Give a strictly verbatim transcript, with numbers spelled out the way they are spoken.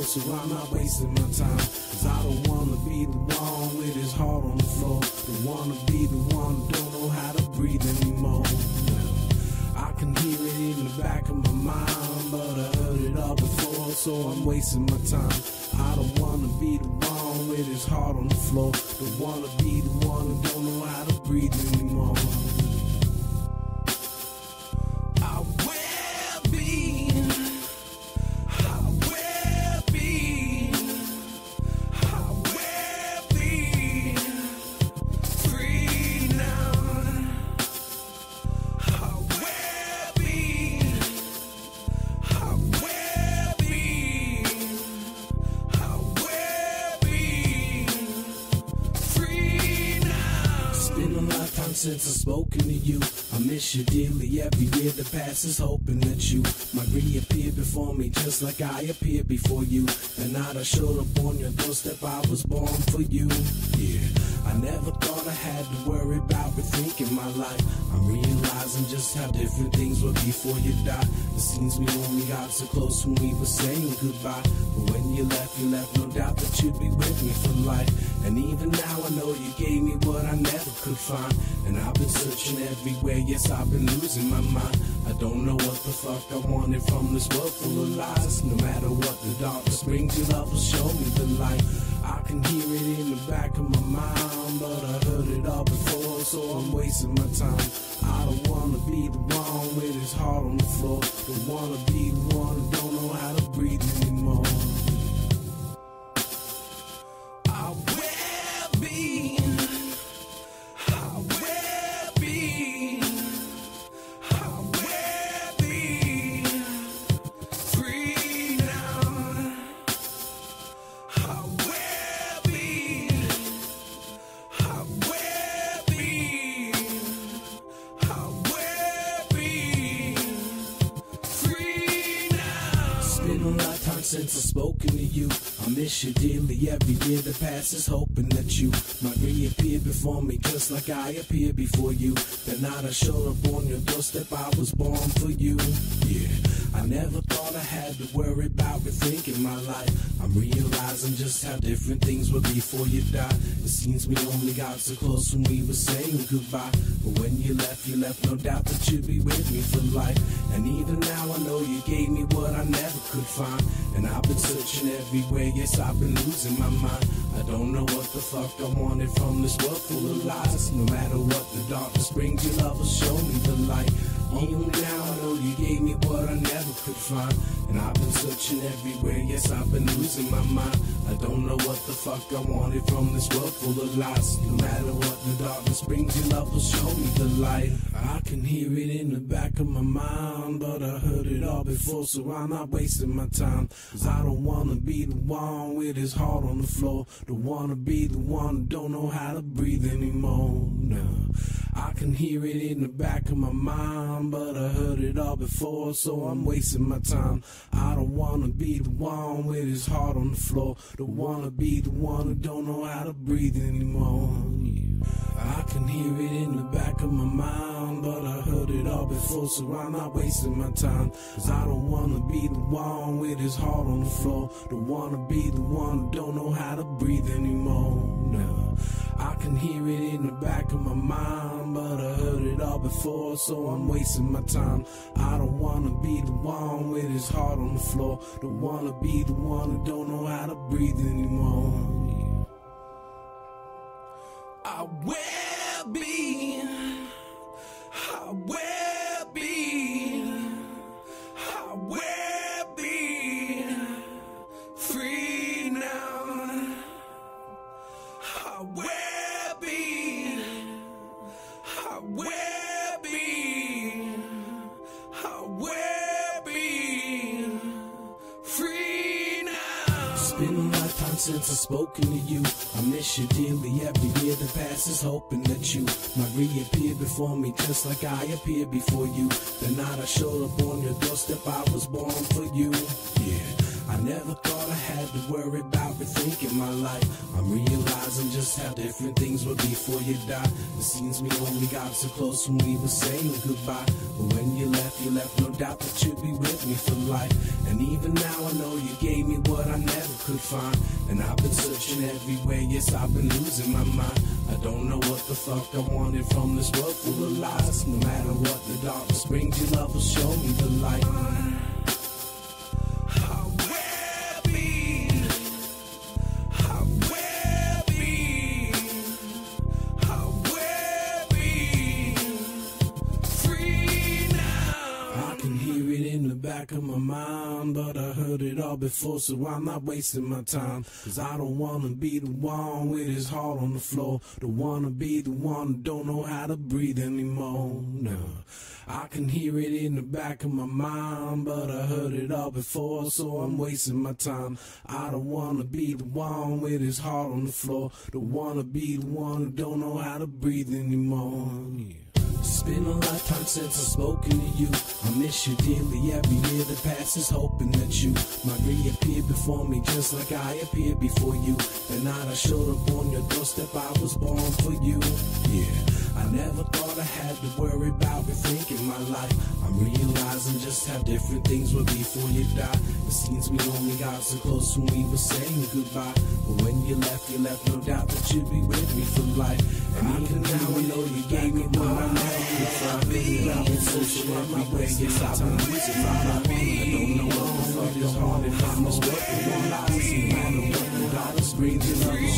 so I'm not wasting my time. Cause I don't wanna be the one with his heart on the floor. Don't wanna be the one who don't know how to breathe anymore. I can hear it in the back of my mind, but I heard it all before, so I'm wasting my time. I don't wanna be the one with his heart on the floor. Don't wanna be the one who don't know how to breathe anymore. I will be, I will be, I will be free now. I will be, I will be, I will be free now. It's been a lifetime since I've spoken to you. I miss you dearly. Every year that passes, hoping that you might reappear before me, just like I appeared before you. The night I showed up on your doorstep, I was born for you. Yeah, I never thought I had to worry about rethinking my life. I'm realizing just how different things were before you died. It seems we only got so close when we were saying goodbye, but when you left, you left no doubt that you'd be with me for life. And even now I know you gave me what I never could find. And I've been searching everywhere, yes, I've been losing my mind. I don't know what the fuck I wanted from this world full of lies. No matter what the darkness brings, your love will show me the light. I can hear it in the back of my mind, but I heard it all before, so I'm wasting my time. I don't wanna be the one with his heart on the floor. Don't wanna be the one who don't know how to breathe anymore. I will be, I will be, I will be free now. I will be, I will be, I will be free now. It's been a lifetime since I've spoken to you. I miss you dearly. Every year that passes, hoping that you might reappear before me, just like I appeared before you. The night I showed up on your doorstep, I was born for you. Yeah, I never thought I had to worry about rethinking my life. I'm realizing just how different things were before you died. It seems we only got so close when we were saying goodbye, but when you left, you left no doubt that you'd be with me for life. And even now I know you gave me what I never could find. And I've been searching everywhere, yes, I've been losing my mind. I don't know what the fuck I wanted from this world full of lies. No matter what the darkness brings, your love will show me the light. Even now I know you gave me what I never could find. And I've been searching everywhere, yes, I've been losing my mind. I don't know what the fuck I wanted from this world full of lies. No matter what the darkness brings, your love will show me the light. I can hear it in the back of my mind, but I heard it all before, so I'm not wasting my time. Cause I don't wanna be the one with his heart on the floor. Don't wanna be the one who don't know how to breathe anymore. No, I can hear it in the back of my mind, but I heard it all before, so I'm wasting my time. I don't wanna be the one with his heart on the floor. Don't wanna be the one who don't know how to breathe anymore. I can hear it in the back of my mind, but I heard it all before, so I'm not wasting my time. Cause I don't wanna be the one with his heart on the floor. Don't wanna be the one who don't know how to breathe anymore. No, I can hear it in the back of my mind, but I heard it all before, so I'm wasting my time. I don't wanna be the one with his heart on the floor. Don't wanna be the one who don't know how to breathe anymore. I will be, I will be, I will be free now. I will be, I will be, I will be free now. It's been a lifetime since I've spoken to you. I miss you dearly. Every year that passes, hoping that you might reappear before me, just like I appeared before you. The night I showed up on your doorstep, I was born for you. Yeah, I never thought I had to worry about rethinking my life. I'm realizing just how different things were before you died. It seems we only got so close when we were saying goodbye. But when you left, you left no doubt that you'd be with me for life. And even now I know you gave me what I never could find. And I've been searching everywhere, yes, I've been losing my mind. I don't know what the fuck I wanted from this world full of lies. No matter what the darkness brings, your love will show me the light. Back of my mind, but I heard it all before, so I'm not wasting my time. Cause I don't wanna be the one with his heart on the floor. Don't wanna be the one who don't know how to breathe anymore. No, I can hear it in the back of my mind, but I heard it all before, so I'm wasting my time. I don't wanna be the one with his heart on the floor. Don't wanna be the one who don't know how to breathe anymore. Yeah. It's been a lifetime since I've spoken to you. I miss you dearly. Every year that passes, hoping that you might reappear before me, just like I appeared before you. The night I showed up on your doorstep, I was born for you. Yeah, I never thought I had to worry about rethinking my life. I'm realizing just how different things were before you died. It seems we only got so close when we were saying goodbye. But when you left, you left no doubt that you'd be with me for life. And even now I know you gave me what I never could find. I've been searching everywhere, yes, I've been losing my mind. I don't know what the fuck is hard and I'm just working on lies. No matter what the dollars bring, you love